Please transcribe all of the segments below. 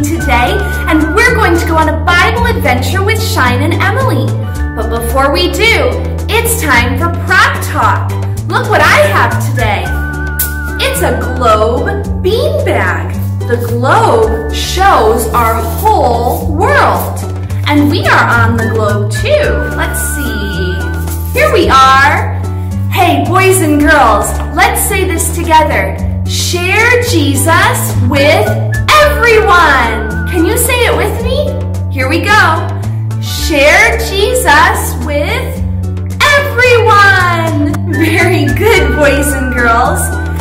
today, and we're going to go on a Bible adventure with Shine and Emily. But before we do, it's time for Prop Talk. Look what I have today. It's a globe beanbag. The globe shows our whole world. And we are on the globe too. Let's see. Here we are. Hey, boys and girls, let's say this together. Share Jesus with everyone. Can you say it with me? Here we go. Share Jesus with everyone. Very good, boys and girls.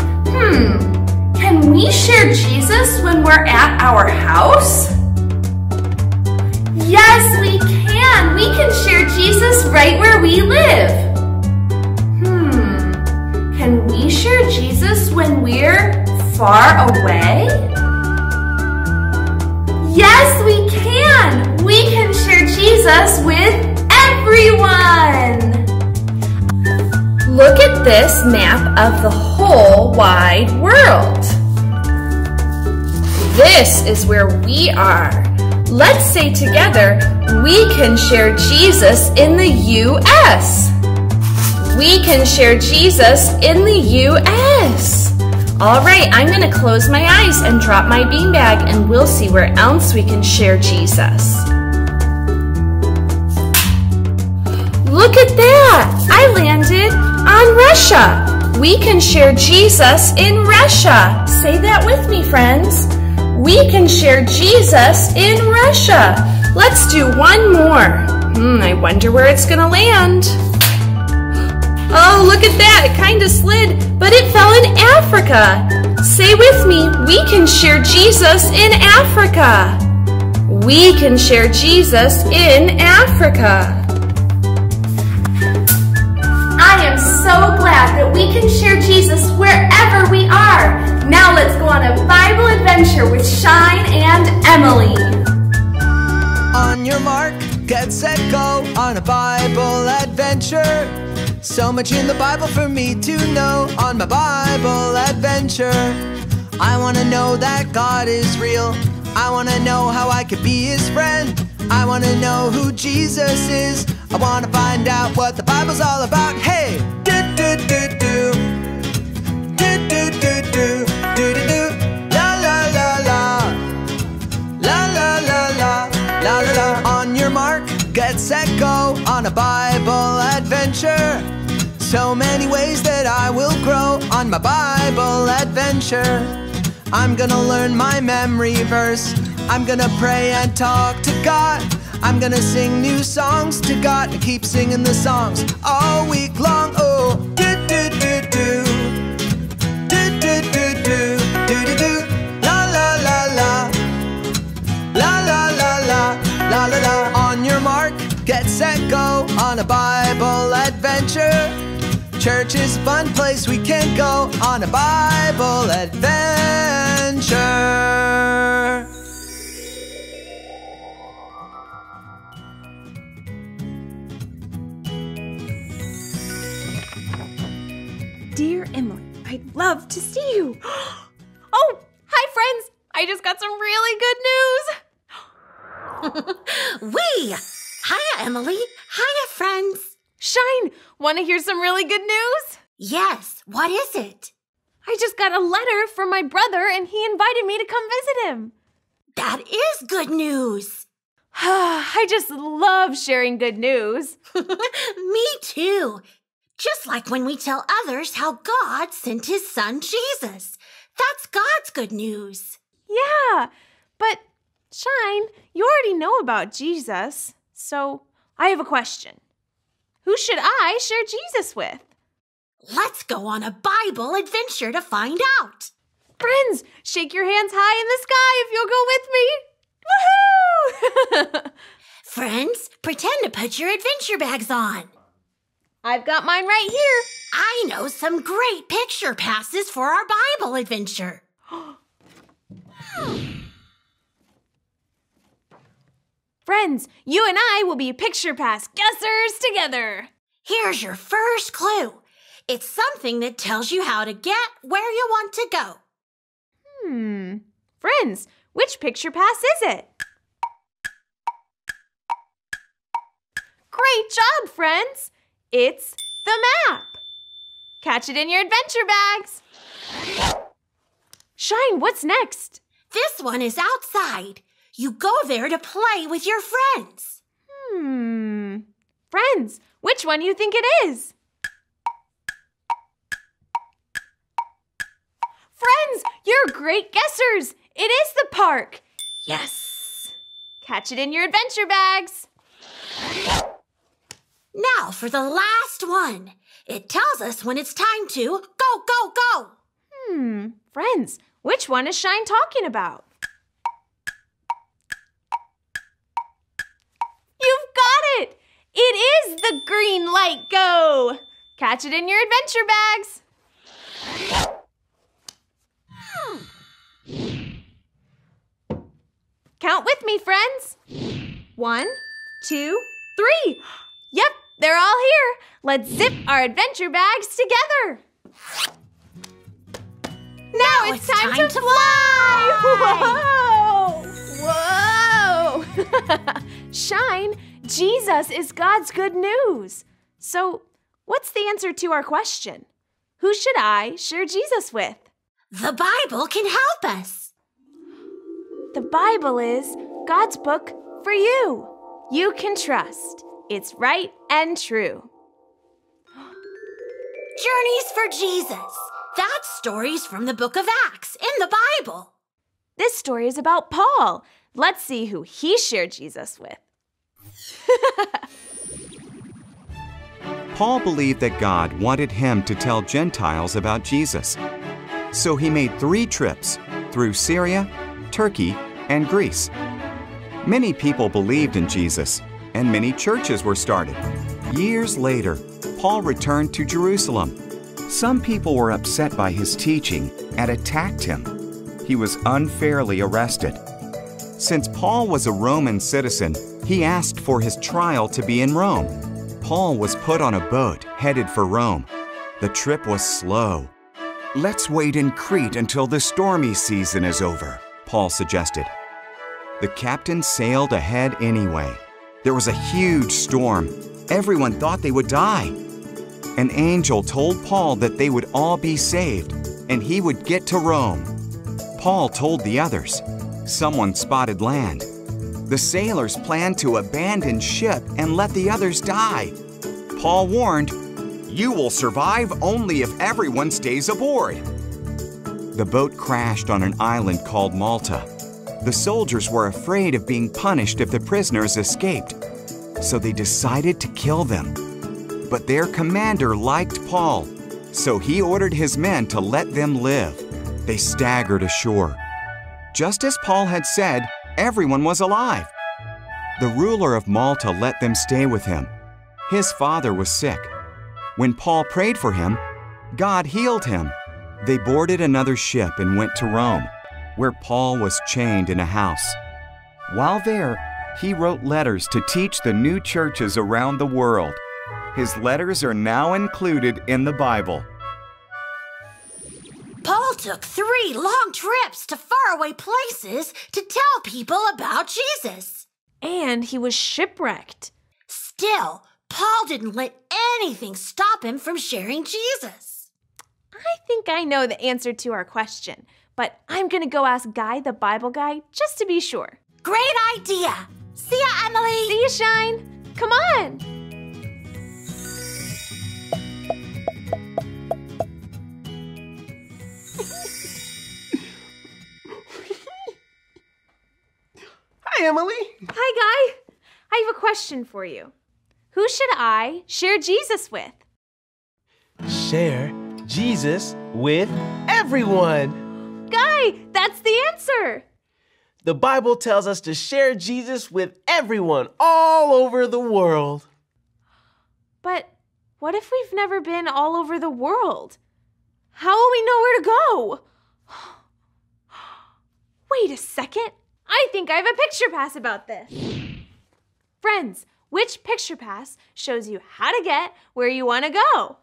Can we share Jesus when we're at our house? Yes, we can. We can share Jesus right where we live. Can we share Jesus when we're far away? Yes, we can. We can share Jesus with everyone. Look at this map of the whole wide world. This is where we are. Let's say together, we can share Jesus in the U.S. We can share Jesus in the U.S. All right, I'm going to close my eyes and drop my beanbag, and we'll see where else we can share Jesus. Look at that! I landed on Russia. We can share Jesus in Russia. Say that with me, friends. We can share Jesus in Russia. Let's do one more. I wonder where it's going to land. Oh, look at that. It kind of slid, but it fell in Africa. Say with me, we can share Jesus in Africa. We can share Jesus in Africa. I am so glad that we can share Jesus wherever we are. Now let's go on a Bible adventure with Shine and Emily. On your mark, get set, go on a Bible adventure. So much in the Bible for me to know on my Bible adventure. I want to know that God is real. I want to know how I could be His friend. I want to know who Jesus is. I want to find out what the Bible's all about. Hey! Do-do-do-do. Do-do-do-do. Do-do-do. La la la la. La la la la. La la la. On your mark, get set, go on a Bible adventure. So many ways that I will grow on my Bible adventure. I'm gonna learn my memory verse. I'm gonna pray and talk to God. I'm gonna sing new songs to God and keep singing the songs all week long. Oh, do-do-do-do. Do-do-do-do. Do-do-do. La la la la. La la la la. La la la. On your mark, get set, go on a Bible adventure. Church is a fun place we can go on a Bible adventure. Dear Emily, I'd love to see you. Oh, hi friends. I just got some really good news. Hiya, Emily. Hiya, friends. Shine, want to hear some really good news? Yes, what is it? I just got a letter from my brother and he invited me to come visit him. That is good news. I just love sharing good news. Me too. Just like when we tell others how God sent His Son, Jesus. That's God's good news. Yeah, but Shine, you already know about Jesus, so I have a question. Who should I share Jesus with? Let's go on a Bible adventure to find out. Friends, shake your hands high in the sky if you'll go with me. Woohoo! Friends, pretend to put your adventure bags on. I've got mine right here. I know some great picture passes for our Bible adventure. Friends, you and I will be picture pass guessers together. Here's your first clue. It's something that tells you how to get where you want to go. Friends, which picture pass is it? Great job, friends! It's the map. Catch it in your adventure bags. Shine, what's next? This one is outside. You go there to play with your friends. Friends, which one do you think it is? Friends, you're great guessers. It is the park. Yes. Catch it in your adventure bags. Now for the last one. It tells us when it's time to go, go, go. Friends, which one is Shine talking about? You've got it! It is the green light go! Catch it in your adventure bags. Count with me, friends. 1, 2, 3. Yep, they're all here. Let's zip our adventure bags together. Now it's time to fly! Whoa! Whoa! Shine, Jesus is God's good news. So, what's the answer to our question? Who should I share Jesus with? The Bible can help us. The Bible is God's book for you. You can trust. It's right and true. Journeys for Jesus. That's stories from the book of Acts in the Bible. This story is about Paul. Let's see who he shared Jesus with. Paul believed that God wanted him to tell Gentiles about Jesus. So he made 3 trips through Syria, Turkey, and Greece. Many people believed in Jesus, and many churches were started. Years later, Paul returned to Jerusalem. Some people were upset by his teaching and attacked him. He was unfairly arrested. Since Paul was a Roman citizen, he asked for his trial to be in Rome. Paul was put on a boat headed for Rome. The trip was slow. "Let's wait in Crete until the stormy season is over," Paul suggested. The captain sailed ahead anyway. There was a huge storm. Everyone thought they would die. An angel told Paul that they would all be saved and he would get to Rome. Paul told the others. Someone spotted land. The sailors planned to abandon ship and let the others die. Paul warned, "You will survive only if everyone stays aboard." The boat crashed on an island called Malta. The soldiers were afraid of being punished if the prisoners escaped, so they decided to kill them. But their commander liked Paul, so he ordered his men to let them live. They staggered ashore. Just as Paul had said, everyone was alive. The ruler of Malta let them stay with him. His father was sick. When Paul prayed for him, God healed him. They boarded another ship and went to Rome, where Paul was chained in a house. While there, he wrote letters to teach the new churches around the world. His letters are now included in the Bible. Paul took 3 long trips to faraway places to tell people about Jesus. And he was shipwrecked. Still, Paul didn't let anything stop him from sharing Jesus. I think I know the answer to our question, but I'm going to go ask Guy, the Bible guy, just to be sure. Great idea. See ya, Emily. See you, Shine. Come on. Hi, Emily. Hi, Guy. I have a question for you. Who should I share Jesus with? Share Jesus with everyone. Guy, that's the answer. The Bible tells us to share Jesus with everyone all over the world. But what if we've never been all over the world? How will we know where to go? Wait a second. I think I have a picture pass about this. Friends, which picture pass shows you how to get where you want to go?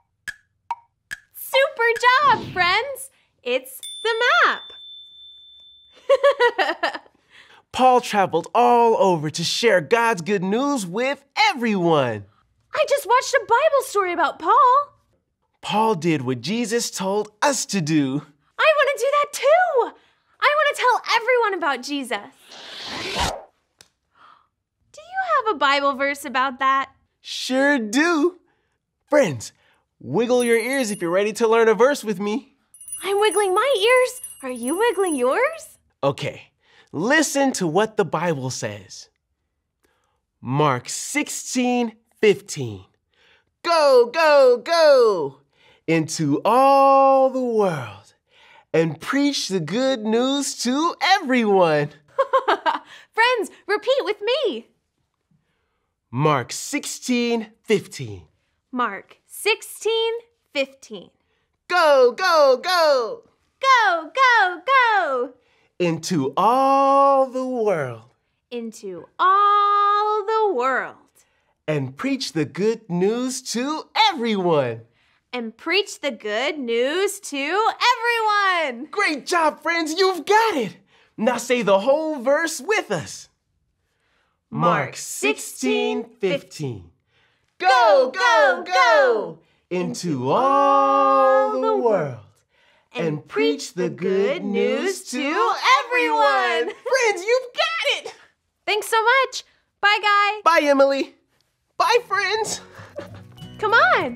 Super job, friends! It's the map. Paul traveled all over to share God's good news with everyone. I just watched a Bible story about Paul. Paul did what Jesus told us to do. I want to do that too. I want to tell everyone about Jesus. Do you have a Bible verse about that? Sure do. Friends, wiggle your ears if you're ready to learn a verse with me. I'm wiggling my ears. Are you wiggling yours? Okay, listen to what the Bible says. Mark 16:15. Go, go, go into all the world and preach the good news to everyone. Friends, repeat with me. Mark 16:15. Mark 16:15. Go, go, go Go, go, go into all the world into all the world and preach the good news to everyone. and preach the good news to everyone. Great job, friends. You've got it. Now say the whole verse with us. Mark 16:15. Go, go, go into all the world and preach the good news to everyone. Friends, you've got it. Thanks so much. Bye, Guy. Bye, Emily. Bye, friends. Come on.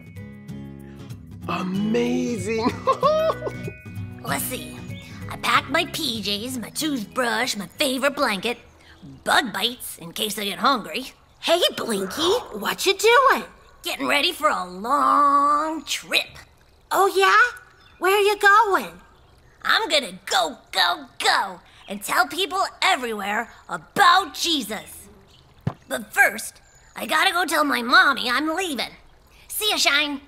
Amazing. Let's see. I packed my PJs, my toothbrush, my favorite blanket, bug bites in case I get hungry. Hey, Blinky, what you doing? Getting ready for a long trip. Oh, yeah? Where you going? I'm gonna go, go, go and tell people everywhere about Jesus. But first, I gotta go tell my mommy I'm leaving. See ya, Shine.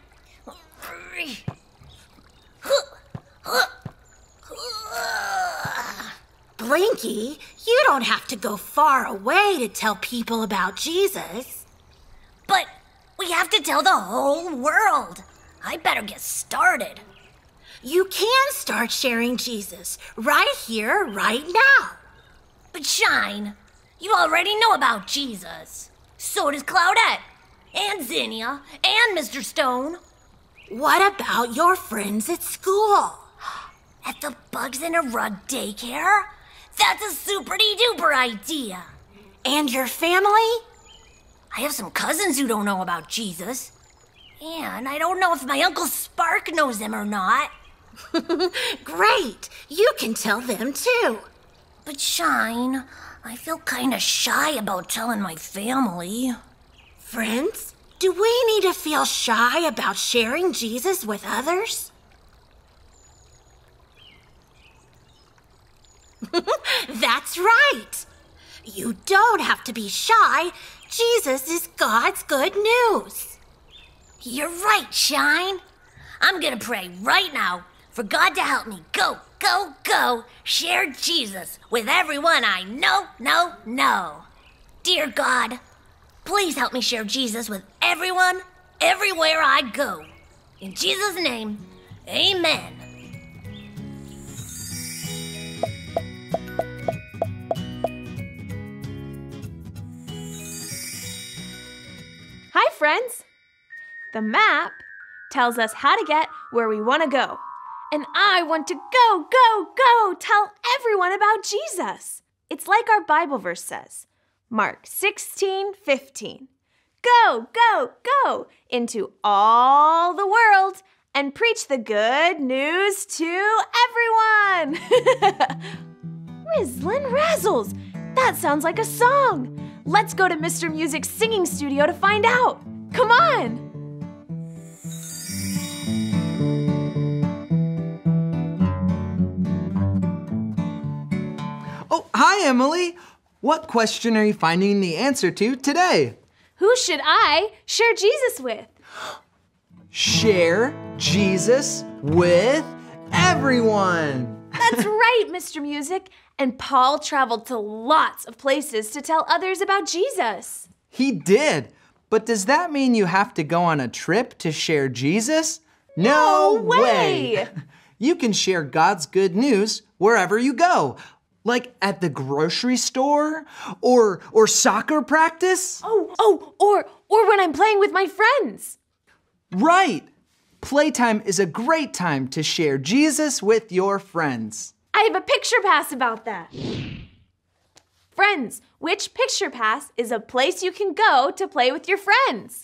Blinky, you don't have to go far away to tell people about Jesus. But we have to tell the whole world. I better get started. You can start sharing Jesus right here, right now. But Shine, you already know about Jesus. So does Claudette, and Zinnia, and Mr. Stone. What about your friends at school? At the Bugs in a Rug daycare? That's a super-duper idea. And your family? I have some cousins who don't know about Jesus. And I don't know if my Uncle Spark knows him or not. Great, you can tell them too. But Shine, I feel kinda shy about telling my family. Friends, do we need to feel shy about sharing Jesus with others? That's right. You don't have to be shy. Jesus is God's good news. You're right, Shine. I'm gonna pray right now for God to help me go, go, go, share Jesus with everyone I know. Dear God, please help me share Jesus with everyone, everywhere I go. In Jesus' name, amen. Hi, friends. The map tells us how to get where we want to go. And I want to go, go, go tell everyone about Jesus. It's like our Bible verse says, Mark 16:15. Go, go, go into all the world and preach the good news to everyone. Rizzlin' Razzles, that sounds like a song. Let's go to Mr. Music's singing studio to find out. Come on. Oh, hi, Emily. What question are you finding the answer to today? Who should I share Jesus with? Share Jesus with everyone. That's right, Mr. Music. And Paul traveled to lots of places to tell others about Jesus. He did. But does that mean you have to go on a trip to share Jesus? No way! You can share God's good news wherever you go. Like at the grocery store or soccer practice? Or when I'm playing with my friends. Right. Playtime is a great time to share Jesus with your friends. I have a picture pass about that. Friends, which picture pass is a place you can go to play with your friends?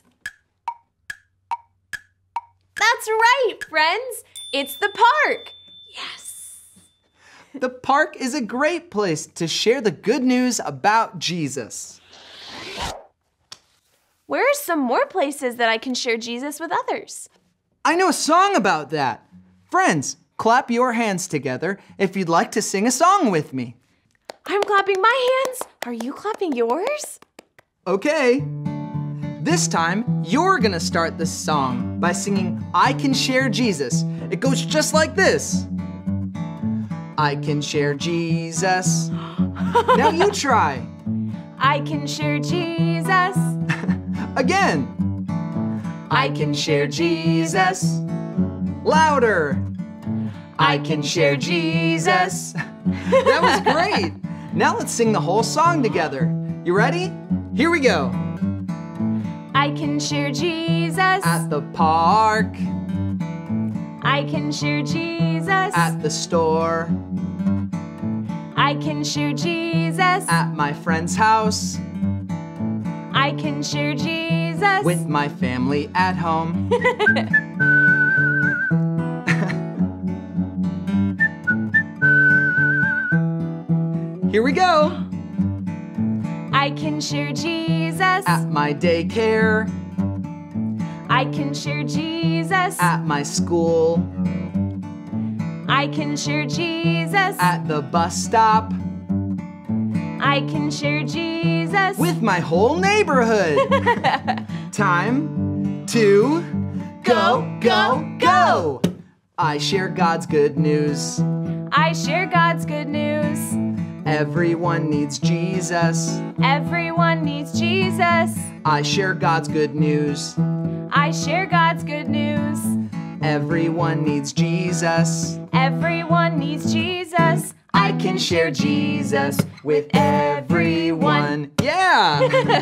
That's right, friends. It's the park. Yes. The park is a great place to share the good news about Jesus. Where are some more places that I can share Jesus with others? I know a song about that. Friends, clap your hands together if you'd like to sing a song with me. I'm clapping my hands. Are you clapping yours? Okay. This time, you're gonna start the song by singing I Can Share Jesus. It goes just like this. I can share Jesus. Now you try. I can share Jesus. Again. I can share Jesus. Louder. I can share Jesus. That was great. Now let's sing the whole song together. You ready? Here we go. I can share Jesus. At the park. I can share Jesus. At the store. I can share Jesus. At my friend's house. I can share Jesus. With my family at home. Here we go. I can share Jesus. At my daycare. I can share Jesus. At my school. I can share Jesus. At the bus stop. I can share Jesus. With my whole neighborhood. Time to go, go, go. I share God's good news. I share God's good news. Everyone needs Jesus. Everyone needs Jesus. I share God's good news. I share God's good news. Everyone needs Jesus. Everyone needs Jesus. I can share Jesus with everyone. Yeah!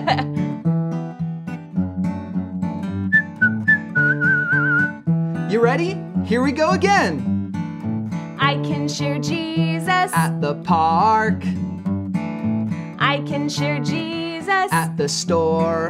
You ready? Here we go again. I can share Jesus. At the park. I can share Jesus. At the store.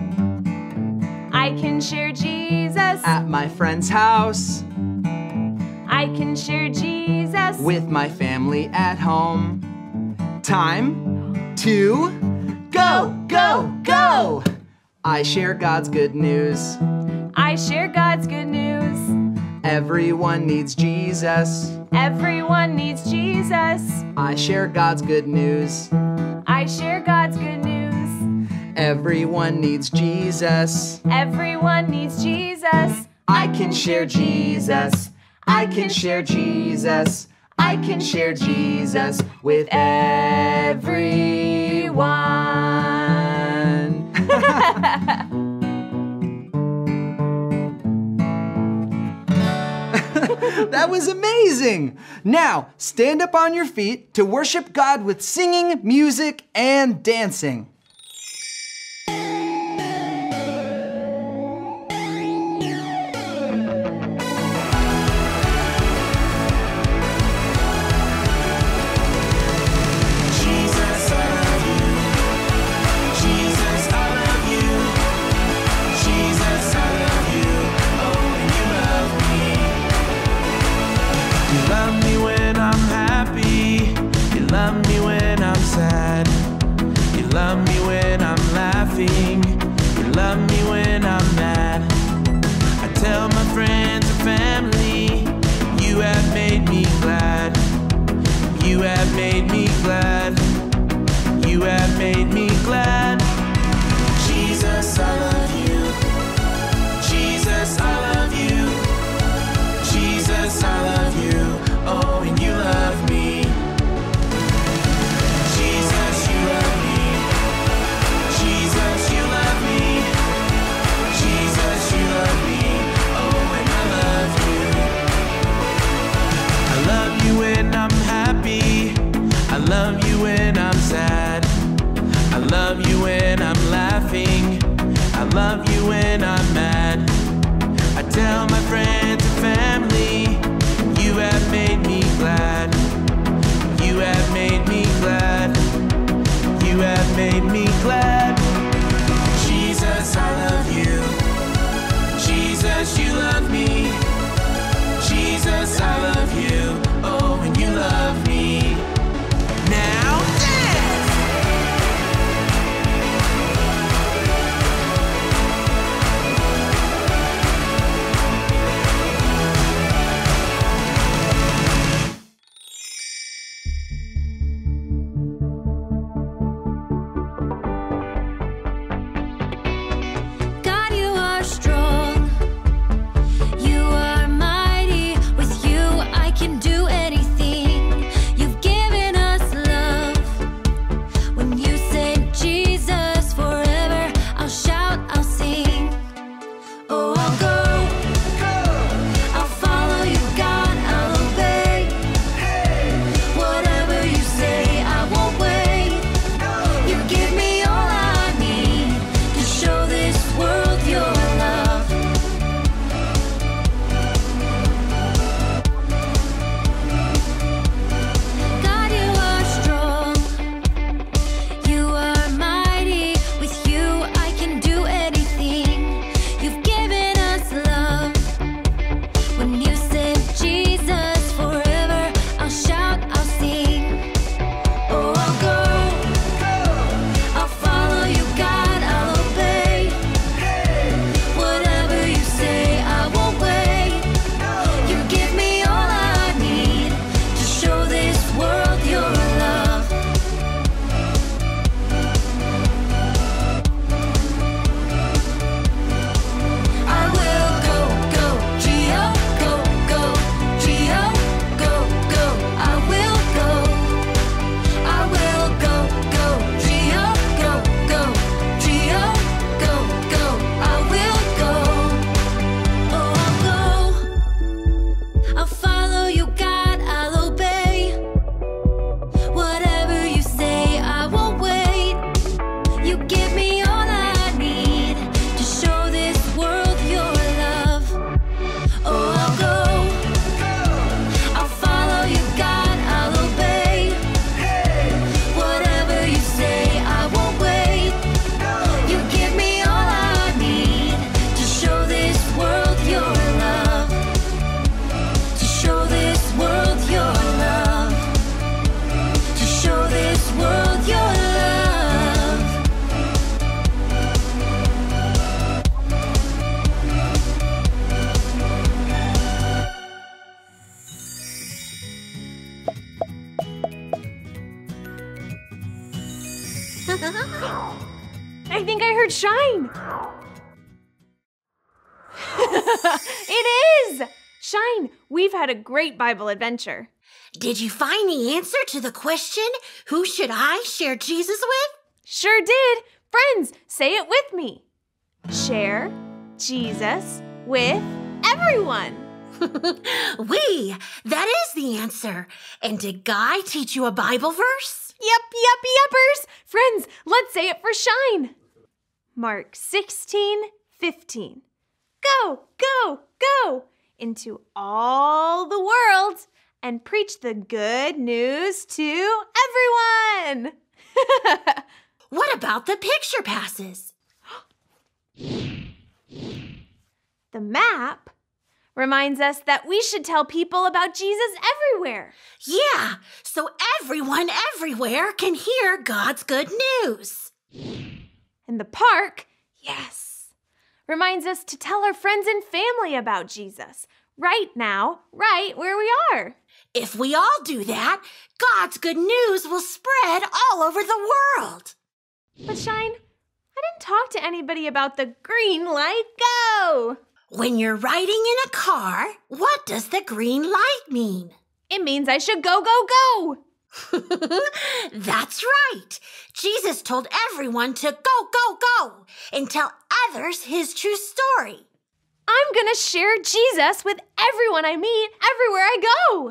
I can share Jesus. At my friend's house. I can share Jesus. With my family at home. Time to go, go, go! I share God's good news. I share God's good news. Everyone needs Jesus. Everyone needs Jesus. I share God's good news. I share God's good news. Everyone needs Jesus. Everyone needs Jesus. I can share Jesus. I can share Jesus. I can share Jesus with everyone. That was amazing! Now, stand up on your feet to worship God with singing, music, and dancing. Love me love you when I'm mad. I tell my friends and family, you have made me glad. You have made me glad. You have made me glad. Jesus, I love you. Jesus, you love me. Jesus, I love you. Oh, and you love me. Now dance! God, you are strong. You are mighty. With you, I can do anything. You've given us love. When you sent Jesus forever, I'll shout, I'll sing. Oh, I'll go. I'll follow you, God, I'll obey. Whatever you say, I won't wait. You give me all I need to show this world your love. God, you are strong. You are mighty. With you, I can do anything. You've given us love. When you sent Jesus forever, I'll shout, I'll sing. Oh, I'll go. I'll follow you, God, I'll obey. Whatever you say, I won't wait. You give me all I need to show this world your love. I will go, go, Geo, go, go, Geo, go, go. I will go. I will go, go, Geo, go, go, Geo, go, go. I will go. Oh, I'll go. I'll follow you, God, I'll obey. Whatever you say, I won't wait. You give me all I need to show this world your love. Oh, I'll go. I'll follow you, God, I'll obey. Whatever you say, I won't wait. You give me all I need to show this world your love. To show this world your love. To show this world your love. I think I heard Shine. It is! Shine, we've had a great Bible adventure. Did you find the answer to the question, who should I share Jesus with? Sure did. Friends, say it with me. Share Jesus with everyone. That is the answer. And did Guy teach you a Bible verse? Yuppers. Friends, let's say it for Shine. Mark 16:15. Go, go, go into all the world and preach the good news to everyone. What about the picture passes? The map reminds us that we should tell people about Jesus everywhere. Yeah, so everyone everywhere can hear God's good news. And the park, yes, reminds us to tell our friends and family about Jesus right now, right where we are. If we all do that, God's good news will spread all over the world. But Shine, I didn't talk to anybody about the green light go. When you're riding in a car, what does the green light mean? It means I should go, go, go. That's right. Jesus told everyone to go, go, go and tell others his true story. I'm going to share Jesus with everyone I meet everywhere I go.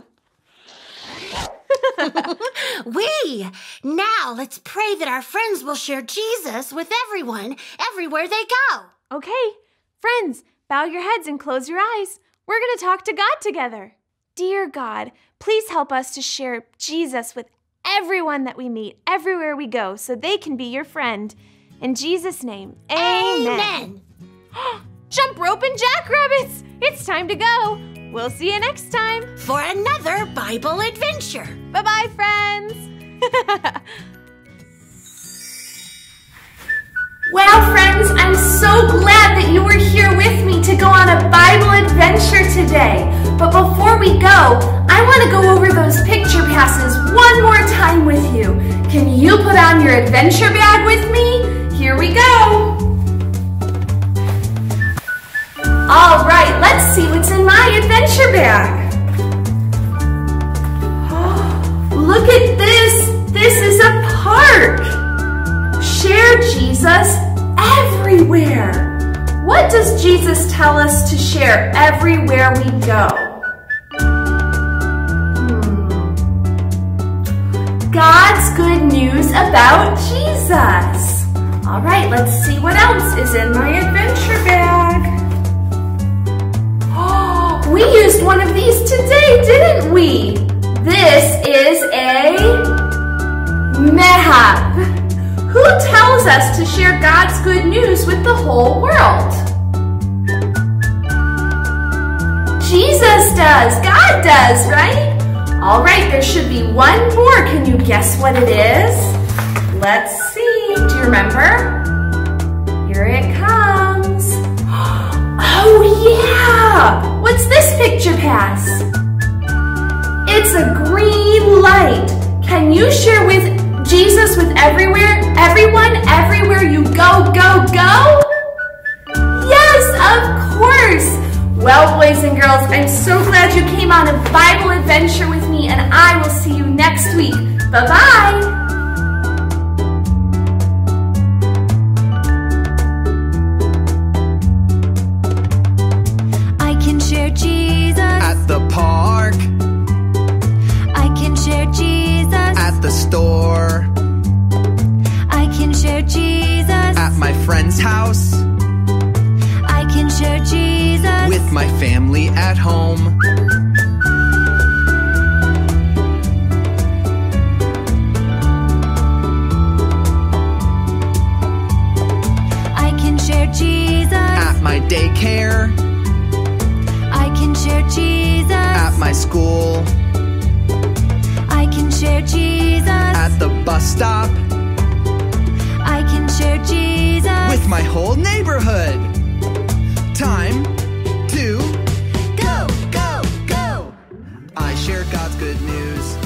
Now let's pray that our friends will share Jesus with everyone everywhere they go. Okay, friends, bow your heads and close your eyes. We're going to talk to God together. Dear God, please help us to share Jesus with everyone that we meet, everywhere we go, so they can be your friend. In Jesus' name, amen. Jump rope and jackrabbits! It's time to go. We'll see you next time for another Bible adventure. Bye-bye, friends. Well, friends, I'm so glad that you were here with me to go on a Bible adventure today. But before we go, I want to go over those picture passes one more time with you. Can you put on your adventure bag with me? Here we go. All right, let's see what's in my adventure bag. Look at this. This is a park. Share Jesus everywhere. What does Jesus tell us to share everywhere we go? God's good news about Jesus. All right, let's see what else is in my adventure bag. Oh, we used one of these today, didn't we? This is a map. Who tells us to share God's good news with the whole world? Jesus does. God does, right? All right, there should be one more. Can you guess what it is? Let's see. Do you remember? Here it comes. Oh, yeah. What's this picture pass? It's a green light. Can you share with Jesus with everyone, everywhere you go, go, go? Yes, of course. Well, boys and girls, I'm so glad you came on a Bible adventure with me, and I will see you next week. Bye-bye. I can share Jesus At the park, I can share Jesus at the store, I can share Jesus at my friend's house, I can share Jesus with my family at home. I can share Jesus At my daycare, I can share Jesus at my school, I can share Jesus at the bus stop, I can share Jesus with my whole neighborhood. Time to go, go, go. I share God's good news